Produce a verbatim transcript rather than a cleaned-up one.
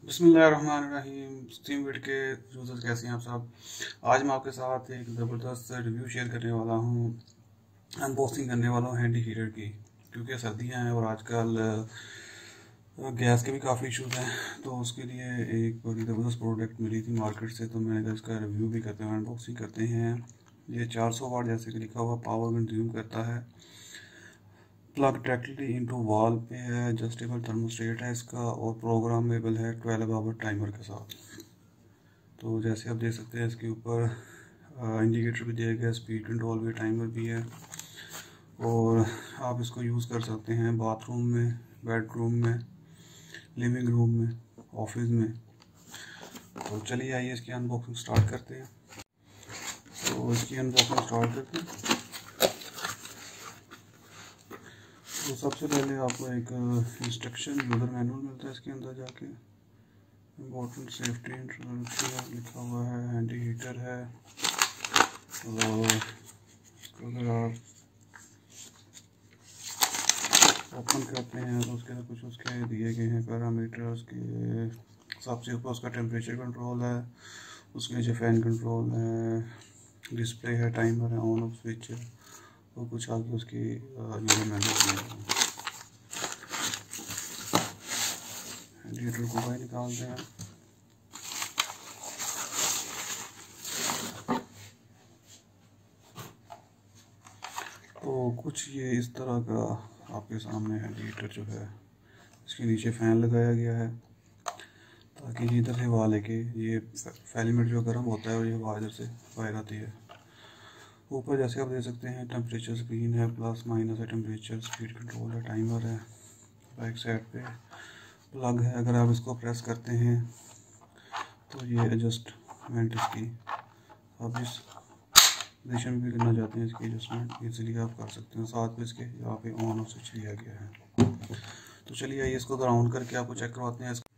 बिस्मिल्लाहिर्रहमानिर्रहीम। स्टीम विड के यूज़र्स कैसे हैं आप सब। आज मैं आपके साथ एक ज़बरदस्त रिव्यू शेयर करने वाला हूँ, अनबॉक्सिंग करने वाला हूँ हैंडी हीटर की, क्योंकि सर्दियाँ हैं और आजकल गैस के भी काफ़ी इशूज़ हैं। तो उसके लिए एक बड़ी ज़बरदस्त प्रोडक्ट मिली थी मार्केट से, तो मैंने कहा इसका रिव्यू भी करते हैं, अनबॉक्सिंग करते हैं। ये चार सौ वाट जैसे कि लिखा हुआ पावर कंज्यूम करता है, प्लग डायरेक्टली इनटू वॉल पे है, एडजस्टेबल थर्मोस्टेट है इसका और प्रोग्रामेबल है ट्वेल्व आवर टाइमर के साथ। तो जैसे आप देख सकते हैं इसके ऊपर इंडिकेटर भी दिया गया, स्पीड कंट्रोल भी, टाइमर भी है। और आप इसको यूज़ कर सकते हैं बाथरूम में, बेडरूम में, लिविंग रूम में, ऑफिस में। तो चलिए आइए इसकी अनबॉक्सिंग स्टार्ट करते हैं। तो इसकी अनबॉक्सिंग स्टार्ट करते हैं। तो सबसे पहले आपको एक इंस्ट्रक्शन यूज़र मैनुअल मिलता है, इसके अंदर जाके इम्पोर्टेंट सेफ्टी इंस्ट्रक्शन लिखा हुआ है, हैंडी हीटर है। और अगर आप ओपन करते हैं तो उसके अंदर कुछ उसके दिए गए हैं पैरामीटर। उसके सबसे ऊपर उसका टेम्परेचर कंट्रोल है, उसके नीचे फ़ैन कंट्रोल है, डिस्प्ले है, टाइमर है, ऑन ऑफ स्विच है, और कुछ आगे उसकी यूज़र मैनुअल है। हीटर को बाहर निकालते हैं। तो कुछ ये इस तरह का आपके सामने है हीटर जो है। इसके नीचे फ़ैन लगाया गया है ताकि इधर से हवा लेके ये फैलीमेट जो गर्म होता है और ये हवा इधर से बाहर आती है। ऊपर जैसे आप देख सकते हैं टेम्परेचर स्क्रीन है, प्लस माइनस है टेम्परेचर, स्पीड कंट्रोल है, टाइमर है। बैक साइड पे प्लग है, अगर आप इसको प्रेस करते हैं तो ये एडजस्टमेंट इसकी आप इस पोजीशन में भी करना चाहते हैं, इसकी एडजस्टमेंट इजीली आप कर सकते हैं। साथ में इसके यहाँ पे ऑन ऑफ स्विच दिया गया है। तो चलिए इसको ग्राउंड करके आपको चेक करवाते हैं।